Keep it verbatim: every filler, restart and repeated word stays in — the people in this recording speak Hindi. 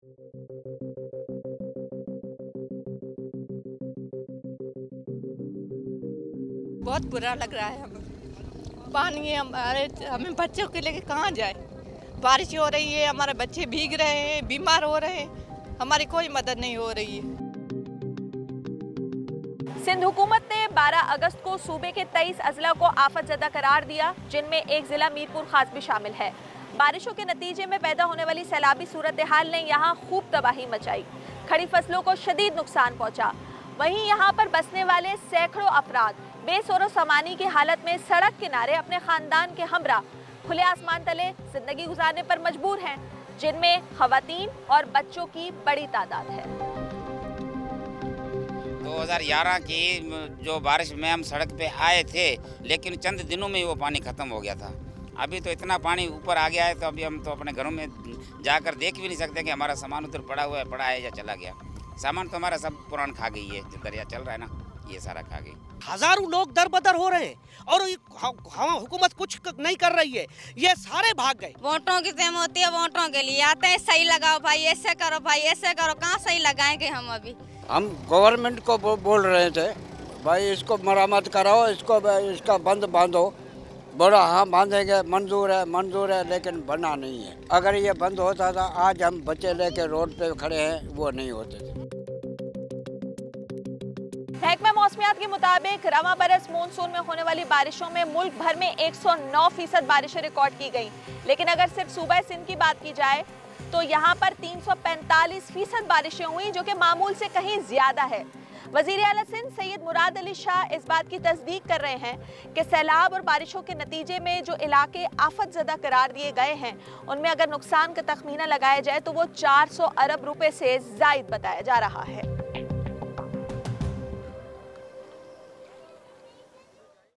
बहुत बुरा लग रहा है हमें। पानी है हमारे, हमें बच्चों के लेके कहाँ जाए। बारिश हो रही है, हमारे बच्चे भीग रहे हैं, बीमार हो रहे हैं, हमारी कोई मदद नहीं हो रही है। सिंध हुकूमत ने बारह अगस्त को सूबे के तेईस अजला को आफत ज़दा करार दिया, जिनमें एक जिला मीरपुर खास भी शामिल है। बारिशों के नतीजे में पैदा होने वाली सैलाबी सूरत हाल ने यहाँ खूब तबाही मचाई, खड़ी फसलों को शदीद नुकसान पहुँचा। वहीं यहाँ पर बसने वाले सैकड़ों अफराद बेसोरो सामानी की हालत में सड़क किनारे अपने खानदान के हमरा खुले आसमान तले जिंदगी गुजारने पर मजबूर हैं, जिनमें खवातीन और बच्चों की बड़ी तादाद है। दो हज़ार ग्यारह की जो बारिश में हम सड़क पे आए थे, लेकिन चंद दिनों में वो पानी ख़त्म हो गया था। अभी तो इतना पानी ऊपर आ गया है, तो अभी हम तो अपने घरों में जाकर देख भी नहीं सकते कि हमारा सामान उधर पड़ा हुआ है, पड़ा है या चला गया। सामान तो हमारा सब पुरान खा गई है, जो दरिया चल रहा है ना, ये सारा खा गई। हजारों लोग दर बदर हो रहे हैं और हाँ हुकूमत कुछ नहीं कर रही है, ये सारे भाग गए। वोटों की सेम होती है, वोटों के लिए आते हैं, सही लगाओ भाई, ऐसे करो भाई, ऐसे करो। कहाँ सही लगाएंगे हम? अभी हम गवर्नमेंट को बो, बोल रहे थे भाई इसको मरम्मत कराओ, इसको इसका बंद बांधो। बोला हाँ बांधेंगे, मंजूर है मंजूर है, लेकिन बना नहीं है। अगर ये बंद होता था, आज हम बच्चे लेके रोड पे खड़े हैं, वो नहीं होते थे। महकमा मौसमियात के मुताबिक रवा बरस मानसून में होने वाली बारिशों में मुल्क भर में एक सौ नौ फीसद बारिशें रिकॉर्ड की गई, लेकिन अगर सिर्फ सूबा सिंध की बात की जाए तो यहाँ पर तीन सौ पैंतालीस फीसद बारिशें हुई, जो कि मामूल से कहीं ज्यादा है। वजीर आला सिंध सैयद मुराद अली शाह इस बात की तस्दीक कर रहे हैं कि सैलाब और बारिशों के नतीजे में जो इलाके आफत ज़दा करार दिए गए हैं, उनमें अगर नुकसान का तखमीना लगाया जाए तो वो चार सौ अरब रुपए से जायद बताया जा रहा है।